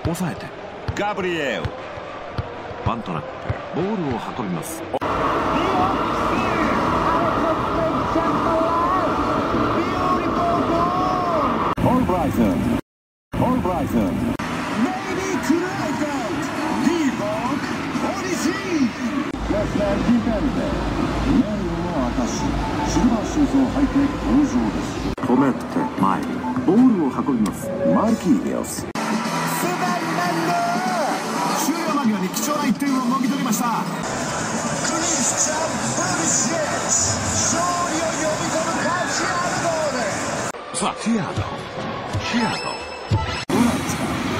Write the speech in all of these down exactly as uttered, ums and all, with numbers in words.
抑えてガブリエル。ワントラップ、ボールを運びます。オールブライトン、オールブライトン、メイビークライト、リーボーク、オディシー。レフトディフェンデー、メインの証、シルバーシューズを履いて登場です。止めて前にボールを運びます。マルキーニョス。終了間際に貴重ないってんをもぎ取りました。クリスチャン・プリシッチ、勝利を呼び込む価値あるゴール。さあ、フィアード、フィアード、どうなんですか。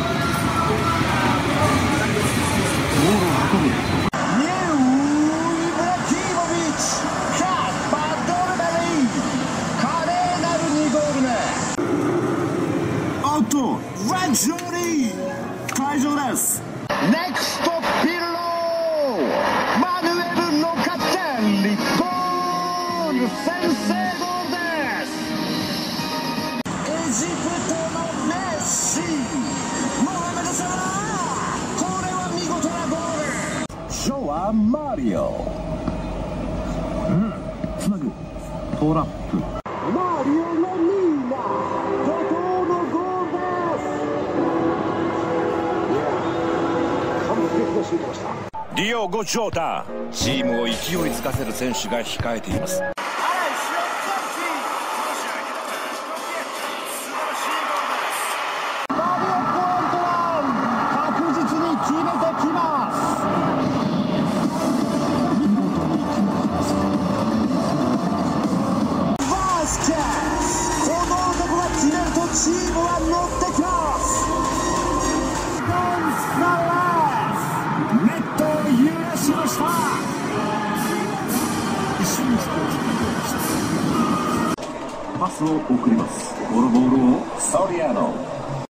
ボールを運ぶ。ニュー・イブラヒモビッチ、カッパ・ドルベリー、華麗なるにゴール目。おっと、レッジョーリー退場です。ネクストピルロー、マヌエルの勝点、日本先制ゴールです。エジプトのメッシ、モハメド・サラー、これは見事なゴール。ショーはマリオ、うん、つなぐトラップ。マリオのミーナ、怒涛のゴールです。ディオゴ・ジョータ、チームを勢いづかせる選手が控えています。マリオ・コアントワン、確実に決めてきます。見事に決めてきます。バスケス、この男が決めるとチームは乗ってきます。ネットを揺らしました。一瞬にしてパスを送ります。このボールをソリアーノ。